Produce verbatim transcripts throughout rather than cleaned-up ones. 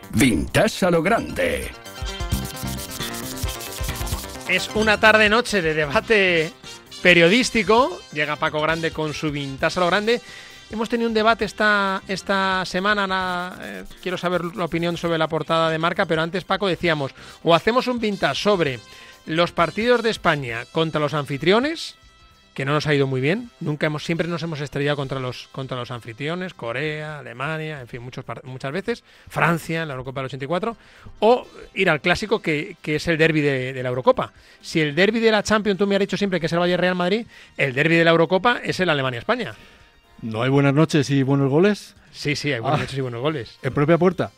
Vintage a lo grande. Es una tarde-noche de debate periodístico. Llega Paco Grande con su Vintage a lo grande. Hemos tenido un debate esta, esta semana. La, eh, quiero saber la opinión sobre la portada de Marca, pero antes, Paco, decíamos, o hacemos un Vintage sobre los partidos de España contra los anfitriones, que no nos ha ido muy bien. Nunca hemos, siempre nos hemos estrellado contra los contra los anfitriones, Corea, Alemania, en fin, muchos, muchas veces, Francia en la Eurocopa del ochenta y cuatro, o ir al clásico que, que es el derbi de, de la Eurocopa. Si el derbi de la Champions, tú me has dicho siempre que es el Bayern-Real Madrid, el derbi de la Eurocopa es el Alemania-España. ¿No hay buenas noches y buenos goles? Sí, sí, hay buenas ah, noches y buenos goles. ¿En propia puerta?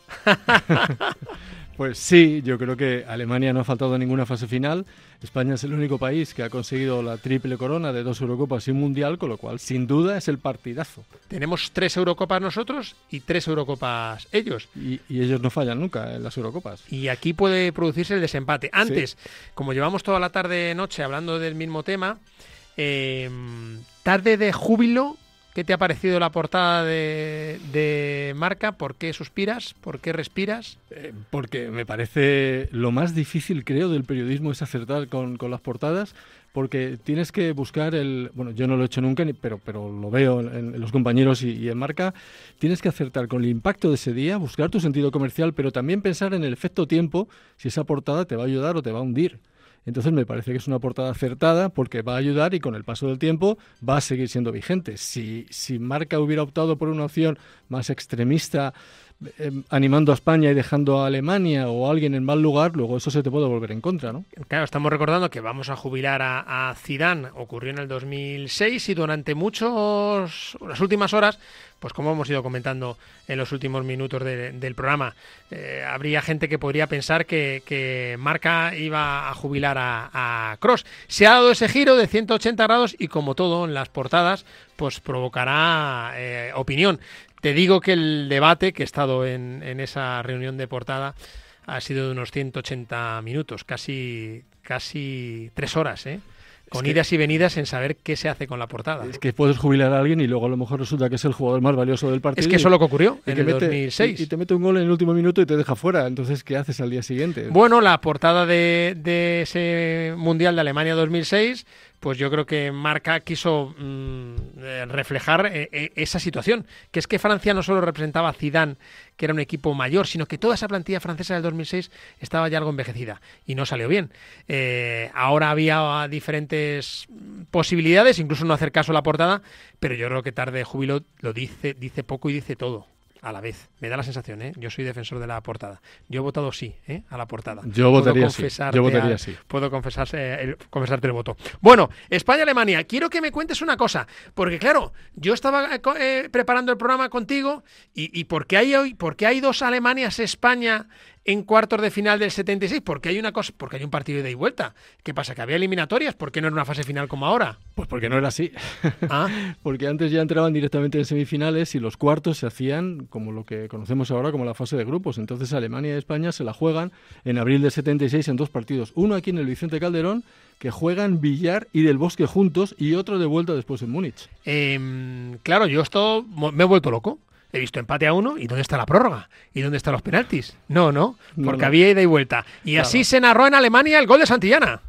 Pues sí, yo creo que Alemania no ha faltado en ninguna fase final. España es el único país que ha conseguido la triple corona de dos Eurocopas y un Mundial, con lo cual, sin duda, es el partidazo. Tenemos tres Eurocopas nosotros y tres Eurocopas ellos. Y, y ellos no fallan nunca en las Eurocopas. Y aquí puede producirse el desempate. Antes, sí. Como llevamos toda la tarde-noche hablando del mismo tema, eh, tarde de júbilo. ¿Qué te ha parecido la portada de, de Marca? ¿Por qué suspiras? ¿Por qué respiras? Eh, porque me parece lo más difícil, creo, del periodismo es acertar con, con las portadas, porque tienes que buscar el... Bueno, yo no lo he hecho nunca, pero, pero lo veo en, en los compañeros y, y en Marca. Tienes que acertar con el impacto de ese día, buscar tu sentido comercial, pero también pensar en el efecto tiempo, si esa portada te va a ayudar o te va a hundir. Entonces me parece que es una portada acertada porque va a ayudar y con el paso del tiempo va a seguir siendo vigente. Si, si Marca hubiera optado por una opción más extremista, eh, animando a España y dejando a Alemania o a alguien en mal lugar, luego eso se te puede volver en contra, ¿no? Claro, estamos recordando que vamos a jubilar a, a Zidane, ocurrió en el dos mil seis y durante muchos, las últimas horas, pues como hemos ido comentando en los últimos minutos de, del programa, eh, habría gente que podría pensar que, que Marca iba a jubilar a, a Kroos. Se ha dado ese giro de ciento ochenta grados y, como todo en las portadas, pues provocará eh, opinión. Te digo que el debate, que he estado en, en esa reunión de portada, ha sido de unos ciento ochenta minutos, casi, casi tres horas, ¿eh? Con es idas que, y venidas en saber qué se hace con la portada. Es que puedes jubilar a alguien y luego a lo mejor resulta que es el jugador más valioso del partido. Es que eso es lo que ocurrió y en que el mete, dos mil seis. Y, y te mete un gol en el último minuto y te deja fuera. Entonces, ¿qué haces al día siguiente? Bueno, la portada de, de ese Mundial de Alemania dos mil seis, pues yo creo que Marca quiso mmm, reflejar eh, esa situación. Que es que Francia no solo representaba a Zidane, que era un equipo mayor, sino que toda esa plantilla francesa del dos mil seis estaba ya algo envejecida y no salió bien. Eh, ahora había diferentes posibilidades, incluso no hacer caso a la portada, pero yo creo que tarde de júbilo lo dice, dice poco y dice todo a la vez. Me da la sensación, ¿eh? Yo soy defensor de la portada. Yo he votado sí, ¿eh? A la portada. Yo votaría sí. Yo votaría al, sí. Puedo confesarse, eh, el, confesarte el voto. Bueno, España-Alemania. Quiero que me cuentes una cosa, porque claro, yo estaba eh, preparando el programa contigo y, y ¿por qué hay hoy, por qué hay dos Alemanias-España en cuartos de final del setenta y seis? Porque hay una cosa, porque hay un partido de ida y vuelta. ¿Qué pasa? ¿Que había eliminatorias? ¿Por qué no era una fase final como ahora? Pues porque no era así. ¿Ah? Porque antes ya entraban directamente en semifinales y los cuartos se hacían como lo que conocemos ahora como la fase de grupos. Entonces Alemania y España se la juegan en abril del setenta y seis en dos partidos. Uno aquí en el Vicente Calderón, que juegan Villar y Del Bosque juntos, y otro de vuelta después en Múnich. Eh, claro, yo esto me he vuelto loco. He visto empate a uno, ¿y dónde está la prórroga? ¿Y dónde están los penaltis? No, no, porque no, no. había ida y vuelta. Y claro. Así se narró en Alemania el gol de Santillana.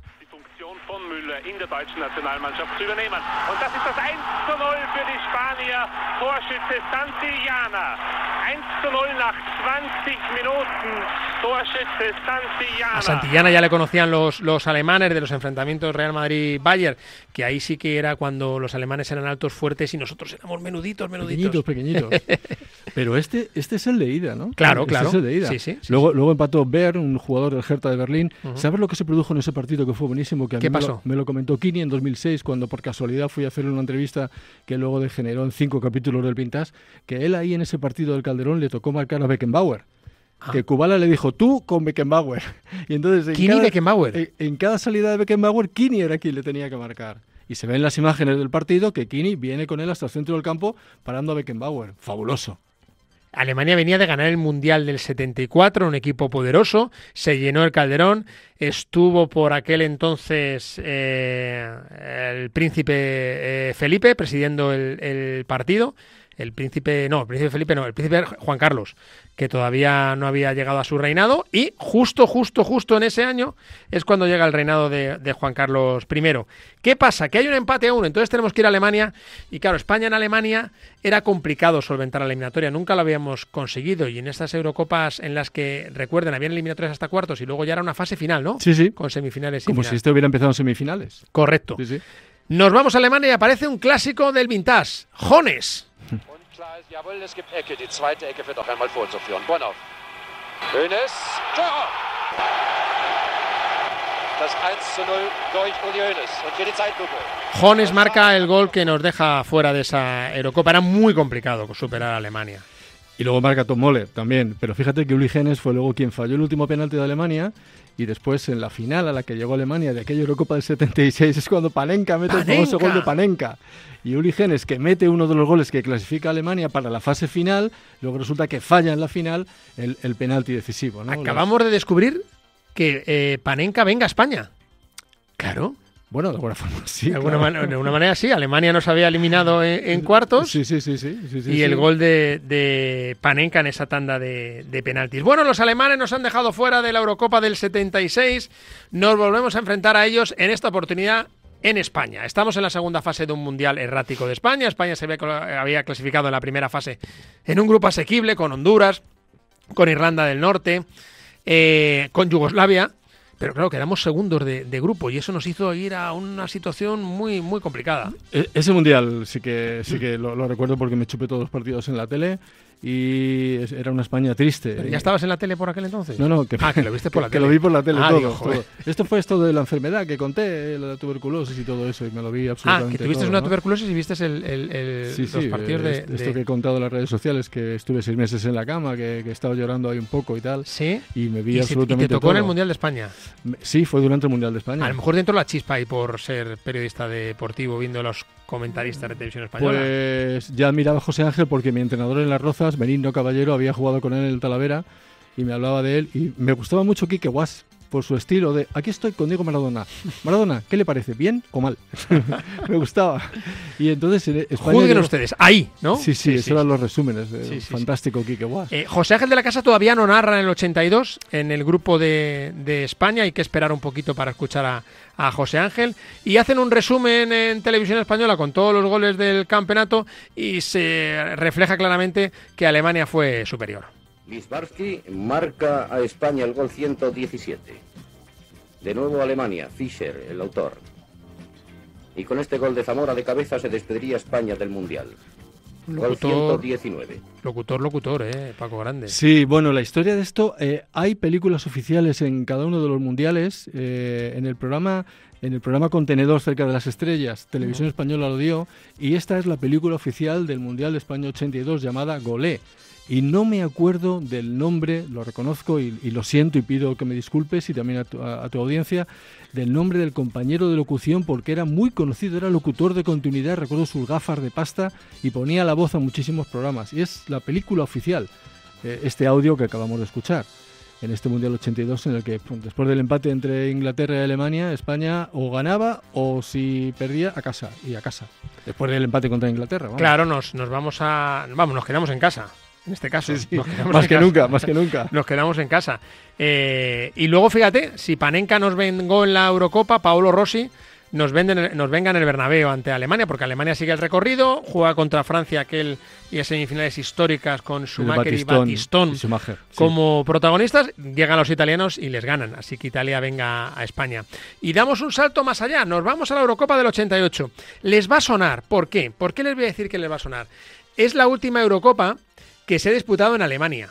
In der deutschen Nationalmannschaft zu übernehmen. Und das ist das eins zu null für die Spanier. Torschütze Santillana. eins zu null nach zwanzig Minuten. Torschütze Santillana. A Santillana ya le conocían los, los alemanes de los enfrentamientos Real Madrid-Bayern, que ahí sí que era cuando los alemanes eran altos, fuertes y nosotros éramos menuditos, menuditos. Pequeñitos, pequeñitos. Pero este, este es el de ida, ¿no? Claro, este claro. Es el de ida. Sí, sí, sí, luego, sí. luego empató Bern, un jugador del Hertha de Berlín. Uh-huh. ¿Sabes lo que se produjo en ese partido que fue buenísimo? Que a ¿Qué mí pasó? Me lo, me lo comentó Kini en dos mil seis, cuando por casualidad fui a hacerle una entrevista que luego degeneró en cinco capítulos del Vintage, que él ahí en ese partido del Calderón le tocó marcar a Beckenbauer. Ah. Que Kubala le dijo, tú con Beckenbauer. Y entonces en Kini cada, Beckenbauer. En, en cada salida de Beckenbauer, Kini era quien le tenía que marcar. Y se ven las imágenes del partido que Kini viene con él hasta el centro del campo parando a Beckenbauer. Fabuloso. Alemania venía de ganar el Mundial del setenta y cuatro, un equipo poderoso, se llenó el Calderón, estuvo por aquel entonces eh, el príncipe eh, Felipe presidiendo el, el partido, el príncipe, no, el príncipe Felipe no, el príncipe Juan Carlos, que todavía no había llegado a su reinado, y justo, justo, justo en ese año es cuando llega el reinado de, de Juan Carlos primero. ¿Qué pasa? Que hay un empate a uno, entonces tenemos que ir a Alemania, y claro, España en Alemania era complicado solventar la eliminatoria, nunca lo habíamos conseguido, y en estas Eurocopas en las que, recuerden, habían eliminatorias hasta cuartos, y luego ya era una fase final, ¿no? Sí, sí. Con semifinales y Como final. si este hubiera empezado en semifinales. Correcto. Sí, sí. Nos vamos a Alemania y aparece un clásico del vintage, Jones. Und klar ist, jawohl, es gibt Ecke. Die zweite Ecke wird noch einmal vorzuführen. Bonhoff. Hoeneß. Tor! Das eins zu null durch Uli Hoeneß. Und hier die Zeitlupe. Jones marca el gol que nos deja fuera de esa Eurocopa. Era muy complicado superar a Alemania. Y luego marca Tom Möller también. Pero fíjate que Uli Hoeneß fue luego quien falló el último penalti de Alemania. Y después en la final a la que llegó Alemania de aquella Eurocopa del setenta y seis es cuando Panenka mete ¡Panenka! el famoso gol de Panenka. Y Uli Hoeneß, que mete uno de los goles que clasifica a Alemania para la fase final, luego resulta que falla en la final el, el penalti decisivo, ¿no? Acabamos Las... de descubrir que eh, Panenka venga a España. Claro. Bueno, de alguna forma sí. De alguna, claro. man- de alguna manera sí. Alemania nos había eliminado en, en cuartos. Sí, sí, sí. sí, sí, sí y sí. el gol de, de Panenka en esa tanda de, de penaltis. Bueno, los alemanes nos han dejado fuera de la Eurocopa del setenta y seis. Nos volvemos a enfrentar a ellos en esta oportunidad en España. Estamos en la segunda fase de un mundial errático de España. España se había, había clasificado en la primera fase en un grupo asequible con Honduras, con Irlanda del Norte, eh, con Yugoslavia. Pero claro, quedamos segundos de, de grupo y eso nos hizo ir a una situación muy, muy complicada. E- ese mundial sí que sí que lo, lo recuerdo porque me chupé todos los partidos en la tele y es- era una España triste. ¿Pero ya estabas en la tele por aquel entonces? No, no, que, Ah, que lo viste por la que tele. lo vi por la tele Ah, todo, digo, joder. todo. Esto fue esto de la enfermedad que conté, la tuberculosis y todo eso, y me lo vi Ah, absolutamente que tuviste todo, una ¿no? tuberculosis y viste el, el- el- Sí, los sí, partidos eh, de, esto de- que he contado en las redes sociales, que estuve seis meses en la cama, que, que estaba llorando ahí un poco y tal, Sí. y me vi Y, si- y absolutamente te tocó en el todo. Mundial de España. Me- Sí, fue durante el Mundial de España. A lo mejor dentro de la chispa y por ser periodista deportivo, viendo los comentaristas de televisión española. Pues ya admiraba a José Ángel porque mi entrenador en Las Rozas, Benigno Caballero, había jugado con él en el Talavera y me hablaba de él y me gustaba mucho Quique Guas por su estilo de aquí estoy con Diego Maradona. Maradona, ¿qué le parece? ¿Bien o mal? Me gustaba. Y entonces en España Juzguen llegó- ustedes, ahí, ¿no? Sí, sí, esos eran los resúmenes. de Sí, sí, sí. fantástico Quique Guas. Eh, José Ángel de la Casa todavía no narra en el ochenta y dos en el grupo de, de España. Hay que esperar un poquito para escuchar a, a José Ángel. Y hacen un resumen en televisión española con todos los goles del campeonato y se refleja claramente que Alemania fue superior. Lidzbarski marca a España el gol ciento diecisiete. De nuevo Alemania, Fischer, el autor. Y con este gol de Zamora de cabeza se despediría España del Mundial. Gol ciento Locutor, diecinueve. locutor, locutor, eh, Paco Grande. Sí, bueno, la historia de esto, eh, hay películas oficiales en cada uno de los mundiales. eh, en el programa en el programa Contenedor cerca de las estrellas, Televisión Española lo dio, y esta es la película oficial del Mundial de España ochenta y dos llamada Golé. Y no me acuerdo del nombre, lo reconozco y, y lo siento y pido que me disculpes y también a tu, a, a tu audiencia, del nombre del compañero de locución porque era muy conocido, era locutor de continuidad, recuerdo sus gafas de pasta y ponía la voz a muchísimos programas. Y es la película oficial, eh, este audio que acabamos de escuchar, en este Mundial ochenta y dos en el que pues, después del empate entre Inglaterra y Alemania, España o ganaba o si perdía, a casa, y a casa. Después del empate contra Inglaterra. Vamos. Claro, nos, nos vamos a... Vamos, nos quedamos en casa. En este caso, Sí, sí. nos quedamos Más en que casa. nunca, más que nunca. Nos quedamos en casa. Eh, y luego, fíjate, si Panenka nos vengó en la Eurocopa, Paolo Rossi nos, vende, nos venga en el Bernabéu ante Alemania, porque Alemania sigue el recorrido, juega contra Francia aquel y a semifinales históricas con Schumacher y Batistón y Schumacher, sí. como protagonistas, llegan los italianos y les ganan, así que Italia venga a España. Y damos un salto más allá, nos vamos a la Eurocopa del ochenta y ocho. Les va a sonar, ¿por qué? ¿Por qué les voy a decir que les va a sonar? Es la última Eurocopa que se ha disputado en Alemania.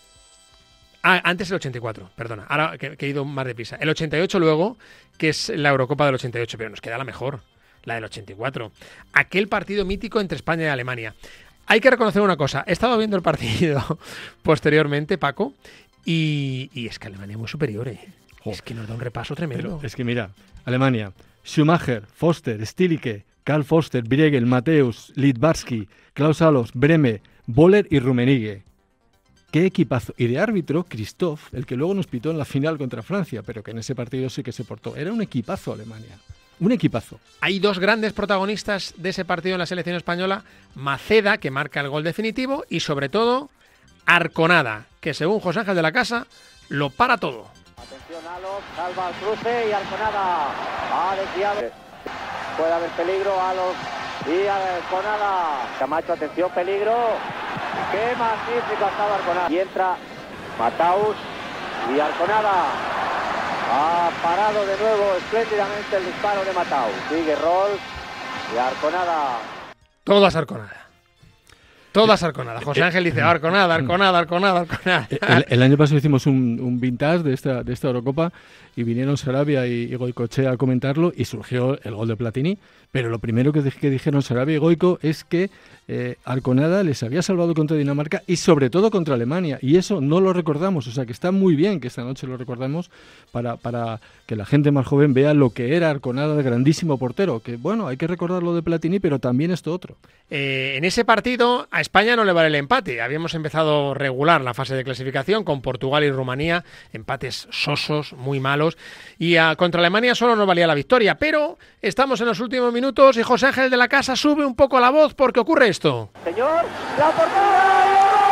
Ah, antes el ochenta y cuatro, perdona, ahora que, que he ido más deprisa. El ochenta y ocho luego, que es la Eurocopa del ochenta y ocho, pero nos queda la mejor, la del ochenta y cuatro. Aquel partido mítico entre España y Alemania. Hay que reconocer una cosa, he estado viendo el partido posteriormente, Paco, y, y es que Alemania es muy superior, ¿eh? Jo. Es que nos da un repaso tremendo. Pero es que mira, Alemania, Schumacher, Foster, Stilicke, Karl Foster, Briegel, Mateus, Lidzbarski, Klaus Allofs, Brehme, Boller y Rummenigge. ¡Qué equipazo! Y de árbitro, Christoph, el que luego nos pitó en la final contra Francia, pero que en ese partido sí que se portó. Era un equipazo Alemania. un equipazo. Hay dos grandes protagonistas de ese partido en la selección española, Maceda, que marca el gol definitivo, y sobre todo Arconada, que según José Ángel de la Casa, lo para todo. Atención, Alos, salva al cruce y Arconada ha desviado. Puede haber peligro, Alos y Arconada. Camacho, atención, peligro. Qué magnífico ha estado Arconada. Y entra Mataus y Arconada. Ha parado de nuevo espléndidamente el disparo de Mataus. Sigue Rolls y Arconada. Todas Arconada. Todas Arconada. José Ángel dice Arconada, Arconada, Arconada, Arconada. El, el año pasado hicimos un, un vintage de esta, de esta Eurocopa y vinieron Sarabia y, y Goicoechea a comentarlo y surgió el gol de Platini. Pero lo primero que, que dijeron Sarabia y Goico es que eh, Arconada les había salvado contra Dinamarca y sobre todo contra Alemania. Y eso no lo recordamos. O sea que está muy bien que esta noche lo recordemos para, para que la gente más joven vea lo que era Arconada, de grandísimo portero. Que bueno, hay que recordar lo de Platini, pero también esto otro. Eh, en ese partido a España no le vale el empate. Habíamos empezado regular la fase de clasificación con Portugal y Rumanía, empates sosos, muy malos, y a, contra Alemania solo nos valía la victoria, pero estamos en los últimos minutos y José Ángel de la Casa sube un poco la voz porque ocurre esto. Señor, la portada.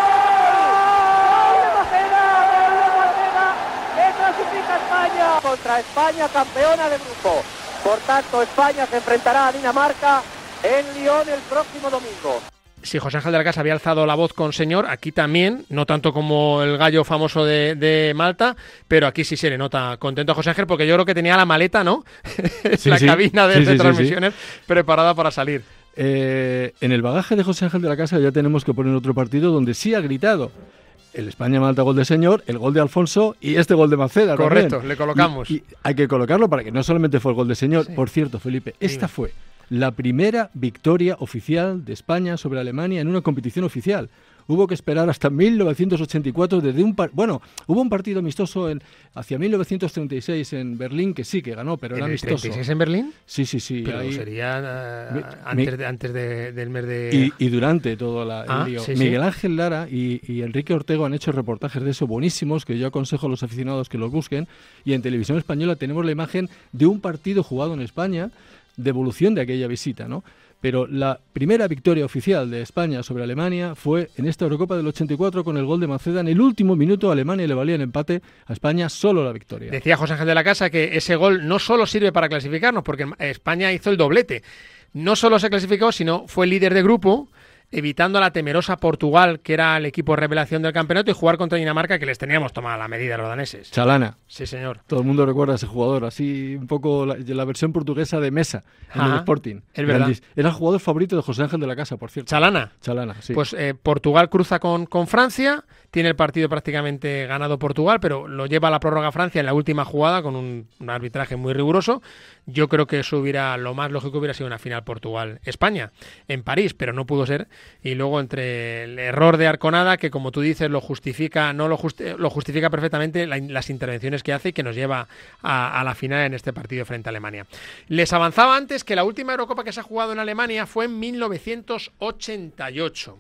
¡Gol de Maceda! ¡Gol de Maceda! ¡Que clasifica España! Contra España, campeona de grupo. Por tanto, España se enfrentará a Dinamarca en Lyon el próximo domingo. Si José Ángel de la Casa había alzado la voz con señor, aquí también, no tanto como el gallo famoso de, de Malta, pero aquí sí se le nota contento a José Ángel porque yo creo que tenía la maleta, ¿no? Sí, la sí. cabina de sí, sí, retransmisiones sí, sí. preparada para salir. Eh, en el bagaje de José Ángel de la Casa ya tenemos que poner otro partido donde sí ha gritado. El España-Malta gol de señor, el gol de Alfonso y este gol de Maceda. Correcto, también. le colocamos. Y, y hay que colocarlo para que no solamente fue el gol de señor. Sí. Por cierto, Felipe, esta Dime. fue la primera victoria oficial de España sobre Alemania en una competición oficial. Hubo que esperar hasta mil novecientos ochenta y cuatro desde un par... bueno, hubo un partido amistoso en hacia mil novecientos treinta y seis en Berlín que sí que ganó, pero era ¿En el amistoso. treinta y seis en Berlín? Sí, sí, sí. Pero ahí... sería uh, Mi- antes, mi- de, antes de, del mes de... Y, y durante todo la, el Ah, lío. sí, sí. Miguel Ángel Lara y, y Enrique Ortego han hecho reportajes de eso buenísimos que yo aconsejo a los aficionados que los busquen. Y en Televisión Española tenemos la imagen de un partido jugado en España, de evolución de aquella visita, ¿no? Pero la primera victoria oficial de España sobre Alemania fue en esta Eurocopa del ochenta y cuatro con el gol de Maceda. En el último minuto a Alemania le valía el empate, a España solo la victoria. Decía José Ángel de la Casa que ese gol no solo sirve para clasificarnos, porque España hizo el doblete. No solo se clasificó, sino fue líder de grupo, evitando a la temerosa Portugal, que era el equipo revelación del campeonato, y jugar contra Dinamarca, que les teníamos tomada la medida a los daneses. Chalana. Sí, señor. Todo el mundo recuerda a ese jugador, así un poco la, la versión portuguesa de Mesa en el Ajá, Sporting. es verdad. Grandis- Era el jugador favorito de José Ángel de la Casa, por cierto. Chalana. Chalana, sí. Pues eh, Portugal cruza con, con Francia, tiene el partido prácticamente ganado Portugal, pero lo lleva a la prórroga Francia en la última jugada con un, un arbitraje muy riguroso. Yo creo que eso hubiera, lo más lógico hubiera sido una final Portugal-España en París, pero no pudo ser. Y luego entre el error de Arconada, que como tú dices lo justifica, no lo, justi- lo justifica perfectamente la, las intervenciones que hace y que nos lleva a, a la final en este partido frente a Alemania. Les avanzaba antes que la última Eurocopa que se ha jugado en Alemania fue en mil novecientos ochenta y ocho.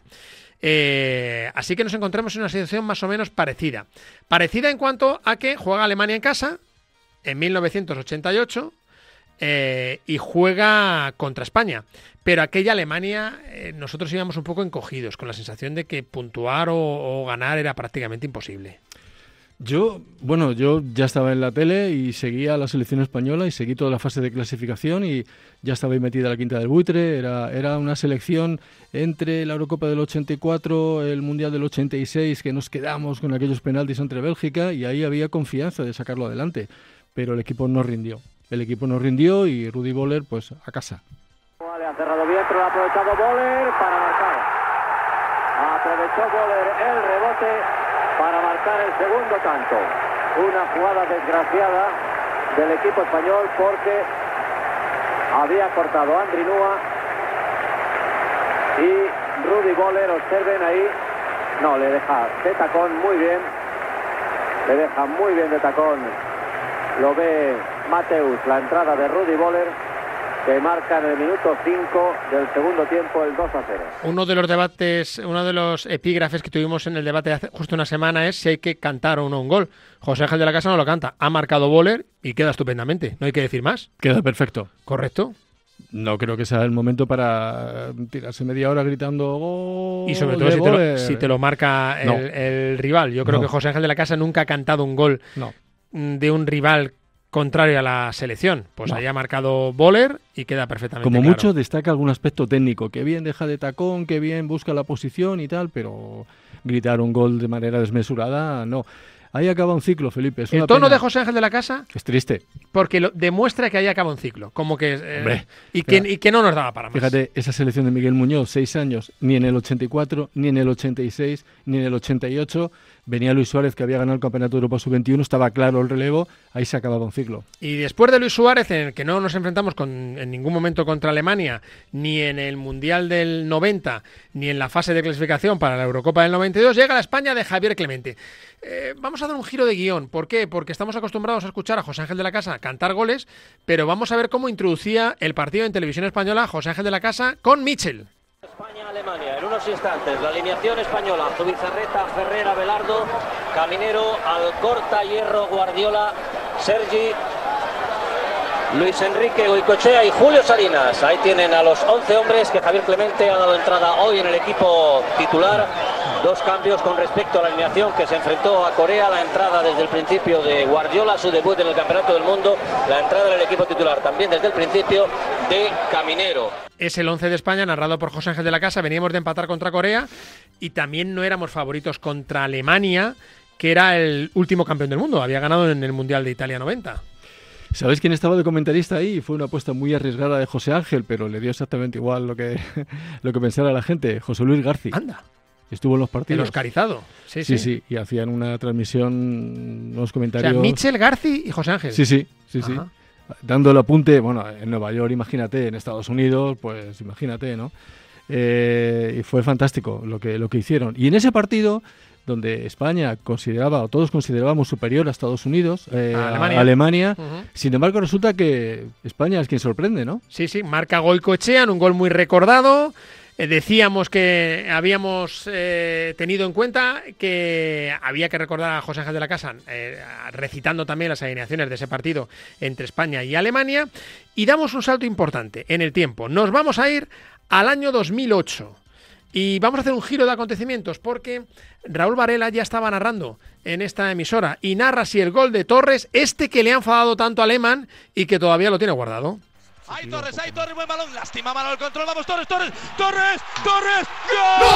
Eh, así que nos encontramos en una situación más o menos parecida. Parecida en cuanto a que juega Alemania en casa en mil novecientos ochenta y ocho eh, y juega contra España. Pero aquella Alemania eh, nosotros íbamos un poco encogidos, con la sensación de que puntuar o, o ganar era prácticamente imposible. Yo, bueno, yo ya estaba en la tele y seguía la selección española y seguí toda la fase de clasificación y ya estaba ahí metida la quinta del buitre. Era, era una selección entre la Eurocopa del ochenta y cuatro, el Mundial del ochenta y seis, que nos quedamos con aquellos penaltis entre Bélgica y ahí había confianza de sacarlo adelante. Pero el equipo no rindió. El equipo no rindió y Rudi Völler, pues, a casa. Le ha cerrado bien, pero lo ha aprovechado Völler para marcar. Aprovechó Völler el rebote para marcar el segundo tanto. Una jugada desgraciada del equipo español porque había cortado a Andri Nua y Rudi Völler, observen ahí, no, le deja de tacón muy bien, le deja muy bien de tacón, lo ve Mateus, la entrada de Rudi Völler que marca en el minuto cinco del segundo tiempo el dos a cero. Uno de los debates, uno de los epígrafes que tuvimos en el debate hace justo una semana es si hay que cantar o no un gol. José Ángel de la Casa no lo canta, ha marcado Boller y queda estupendamente, no hay que decir más. Queda perfecto. ¿Correcto? No creo que sea el momento para tirarse media hora gritando gol. Y sobre todo si te, lo, si te lo marca el, no. el rival. Yo creo no. que José Ángel de la Casa nunca ha cantado un gol no. de un rival contrario a la selección. Pues no. ahí ha marcado Boller y queda perfectamente Como claro. mucho destaca algún aspecto técnico, que bien deja de tacón, que bien busca la posición y tal, pero gritar un gol de manera desmesurada, no. Ahí acaba un ciclo, Felipe. Es el una tono pena. de José Ángel de la Casa Es triste. porque lo, demuestra que ahí acaba un ciclo, como que eh, Hombre, y, que, mira, y que no nos daba para más. Fíjate, esa selección de Miguel Muñoz, seis años, ni en el ochenta y cuatro, ni en el ochenta y seis, ni en el ochenta y ocho, venía Luis Suárez, que había ganado el Campeonato de Europa sub veintiuno, estaba claro el relevo, ahí se acababa un ciclo. Y después de Luis Suárez, en el que no nos enfrentamos con, en ningún momento contra Alemania, ni en el Mundial del noventa, ni en la fase de clasificación para la Eurocopa del noventa y dos, llega la España de Javier Clemente. Eh, vamos a dar un giro de guión. ¿Por qué? Porque estamos acostumbrados a escuchar a José Ángel de la Casa cantar goles, pero vamos a ver cómo introducía el partido en televisión española José Ángel de la Casa con Mitchell. España-Alemania, en unos instantes, la alineación española: Zubizarreta, Ferrer, Abelardo, Caminero, Alcorta, Hierro, Guardiola, Sergi, Luis Enrique, Goicoechea y Julio Salinas. Ahí tienen a los once hombres que Javier Clemente ha dado entrada hoy en el equipo titular. Dos cambios con respecto a la alineación que se enfrentó a Corea. La entrada desde el principio de Guardiola, su debut en el Campeonato del Mundo. La entrada en el equipo titular también desde el principio de Caminero. Es el once de España, narrado por José Ángel de la Casa. Veníamos de empatar contra Corea y también no éramos favoritos contra Alemania, que era el último campeón del mundo. Había ganado en el Mundial de Italia noventa. ¿Sabéis quién estaba de comentarista ahí? Fue una apuesta muy arriesgada de José Ángel, pero le dio exactamente igual lo que, lo que pensara la gente. José Luis García. Anda. Estuvo en los partidos. El oscarizado. Sí, sí, sí. sí. Y hacían una transmisión, unos comentarios. O sea, Mitchell, García y José Ángel. Sí, sí, sí, sí. Ajá. Dando el apunte, bueno, en Nueva York, imagínate, en Estados Unidos, pues imagínate, ¿no? Eh, y fue fantástico lo que, lo que hicieron. Y en ese partido, donde España consideraba, o todos considerábamos superior a Estados Unidos, eh, a a Alemania, Alemania uh-huh. Sin embargo, resulta que España es quien sorprende, ¿no? Sí, sí, marca Goicoechea en un gol muy recordado. Eh, decíamos que habíamos eh, tenido en cuenta que había que recordar a José Ángel de la Casa, eh, recitando también las alineaciones de ese partido entre España y Alemania, y damos un salto importante en el tiempo. Nos vamos a ir al año dos mil ocho. Y vamos a hacer un giro de acontecimientos porque Raúl Varela ya estaba narrando en esta emisora y narra así el gol de Torres, este que le ha enfadado tanto a Lehmann y que todavía lo tiene guardado. Hay Torres, hay Torres, buen balón, lástima, mano el control, vamos Torres, Torres, Torres, Torres, ¡gol!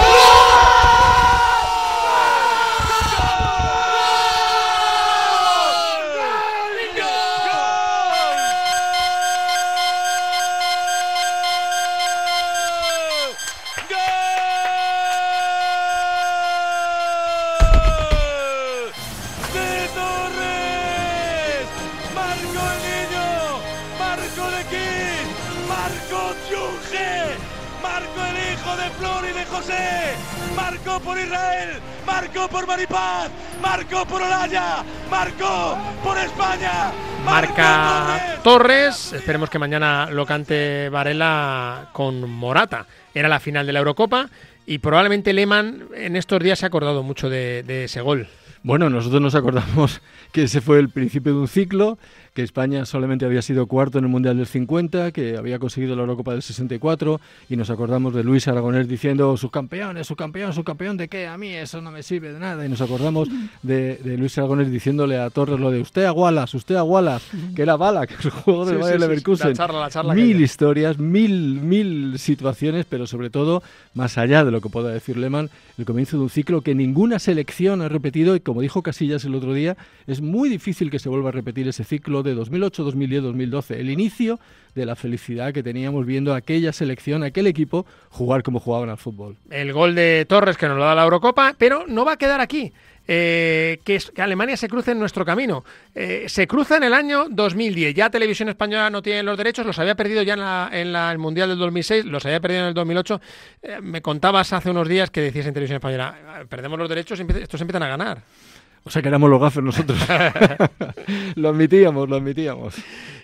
Marcó por Israel, marcó por Maripaz, marcó por Olaya, marcó por España. Marca Torres. Torres, esperemos que mañana lo cante Varela con Morata. Era la final de la Eurocopa y probablemente Lehmann en estos días se ha acordado mucho de, de ese gol. Bueno, nosotros nos acordamos que ese fue el principio de un ciclo, que España solamente había sido cuarto en el Mundial del cincuenta, que había conseguido la Eurocopa del sesenta y cuatro, y nos acordamos de Luis Aragonés diciendo subcampeones, subcampeón, subcampeón, ¿de qué? A mí eso no me sirve de nada. Y nos acordamos de, de Luis Aragonés diciéndole a Torres lo de usted a Wallace, usted a Wallace, que era Bala, que es el juego del sí, Bayer sí, Leverkusen. La charla, la charla mil que... historias, mil, mil situaciones, pero sobre todo, más allá de lo que pueda decir Lehmann, el comienzo de un ciclo que ninguna selección ha repetido, y como dijo Casillas el otro día, es muy difícil que se vuelva a repetir ese ciclo de dos mil ocho, dos mil diez, dos mil doce, el inicio de la felicidad que teníamos viendo aquella selección, aquel equipo jugar como jugaban al fútbol. El gol de Torres que nos lo da la Eurocopa, pero no va a quedar aquí. Eh, que, es, que Alemania se cruce en nuestro camino. Eh, se cruza en el año dos mil diez. Ya Televisión Española no tiene los derechos, los había perdido ya en, la, en la, el Mundial del dos mil seis, los había perdido en el dos mil ocho. Eh, me contabas hace unos días que decías en Televisión Española, perdemos los derechos, estos empiezan a ganar. O sea que éramos los gafes nosotros. Lo admitíamos, lo admitíamos.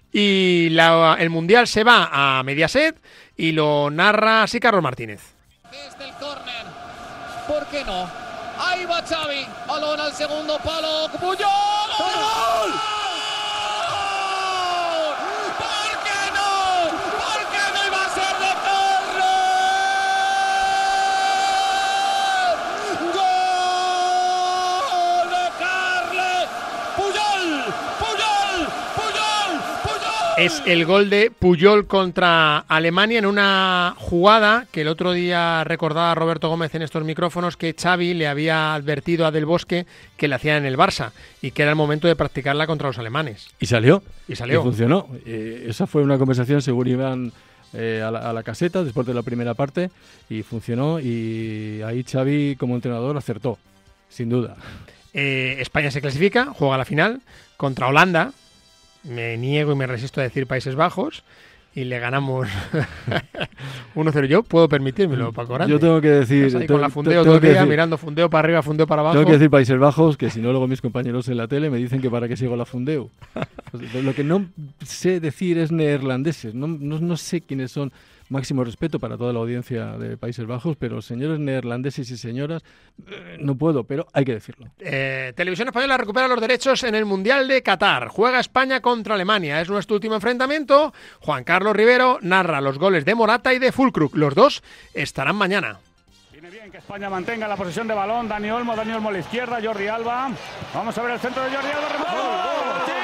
Y la, el Mundial se va a Mediaset y lo narra así Carlos Martínez. Desde el córner, ¿por qué no? Ahí va Xavi, balón al segundo palo, Puyol. ¡Gol! ¿Por qué no? ¿Por qué no iba a ser de córner? ¡Gol de Carles Puyol! ¡Puyol! ¡Puyol! ¡Puyol! Es el gol de Puyol contra Alemania en una jugada que el otro día recordaba Roberto Gómez en estos micrófonos, que Xavi le había advertido a Del Bosque que le hacían en el Barça y que era el momento de practicarla contra los alemanes. Y salió. Y salió. Y funcionó. Eh, esa fue una conversación, según iban eh, a, la, a la caseta después de la primera parte, y funcionó, y ahí Xavi como entrenador acertó, sin duda. Eh, España se clasifica, juega la final contra Holanda. Me niego y me resisto a decir Países Bajos y le ganamos uno cero. Yo puedo permitírmelo, Paco Grande. Yo tengo que decir... Ahí tengo, con la fundeo tengo todo el que día, decir, mirando fundeo para arriba, fundeo para abajo. Tengo que decir Países Bajos, que si no luego mis compañeros en la tele me dicen que para qué sigo la fundeo. Lo que no sé decir es neerlandeses. No, no, no sé quiénes son. Máximo respeto para toda la audiencia de Países Bajos, pero señores neerlandeses y señoras, eh, no puedo, pero hay que decirlo. Eh, Televisión Española recupera los derechos en el Mundial de Qatar. Juega España contra Alemania. Es nuestro último enfrentamiento. Juan Carlos Rivero narra los goles de Morata y de Füllkrug. Los dos estarán mañana. Viene bien que España mantenga la posesión de balón. Dani Olmo, Dani Olmo a la izquierda, Jordi Alba. Vamos a ver el centro de Jordi Alba. ¡Remate! ¡Gol, gol! ¡Sí!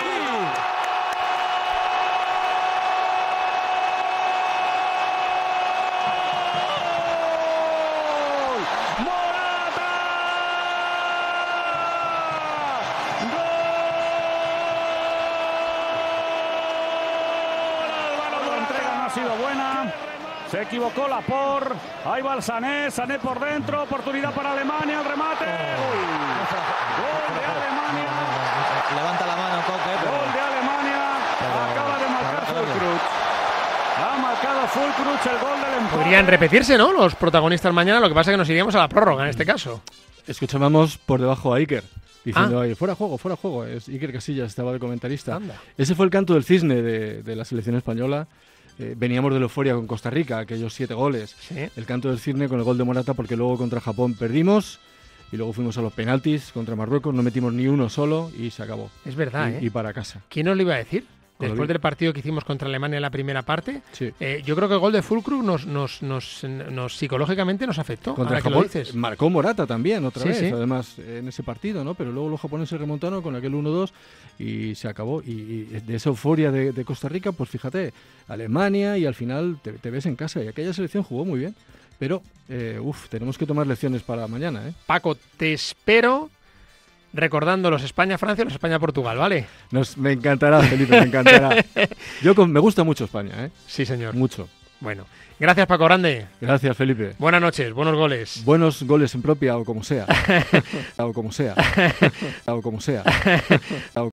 Se equivocó Laporte, ahí va el Sané, Sané por dentro, oportunidad para Alemania, el remate. Uy. Gol de Alemania. Levanta la mano, Coque. Pero... Gol de Alemania. Pero... Acaba de marcar Füllkrug. Ha marcado Füllkrug el gol del empate. Podrían repetirse, ¿no? Los protagonistas mañana, lo que pasa es que nos iríamos a la prórroga en este caso. Escuchábamos por debajo a Iker diciendo Ah. ahí, fuera juego, fuera juego. Es Iker Casillas estaba de comentarista. Anda. Ese fue el canto del cisne de, de la selección española. Eh, veníamos de la euforia con Costa Rica, aquellos siete goles. Sí. El canto del cisne con el gol de Morata, porque luego contra Japón perdimos y luego fuimos a los penaltis contra Marruecos, no metimos ni uno solo y se acabó. Es verdad, y, ¿eh? y para casa. ¿Quién nos lo iba a decir? Con lo Después vi. del partido que hicimos contra Alemania en la primera parte, Sí. eh, yo creo que el gol de Füllkrug nos, nos, nos, nos psicológicamente nos afectó. Contra ahora que lo Japón dices. marcó Morata también otra Sí, vez, sí. además en ese partido, ¿no? Pero luego los japoneses remontaron con aquel uno dos y se acabó. Y, y de esa euforia de, de Costa Rica, pues fíjate, Alemania, y al final te, te ves en casa, y aquella selección jugó muy bien. Pero, eh, uff, tenemos que tomar lecciones para mañana, ¿eh? Paco, te espero recordando los España-Francia y los España-Portugal, ¿vale? Nos, me encantará, Felipe, me encantará. Yo con, me gusta mucho España, ¿eh? Sí, señor. Mucho. Bueno, gracias, Paco Grande. Gracias, Felipe. Buenas noches, buenos goles. Buenos goles en propia o como sea. O como sea. O como sea. O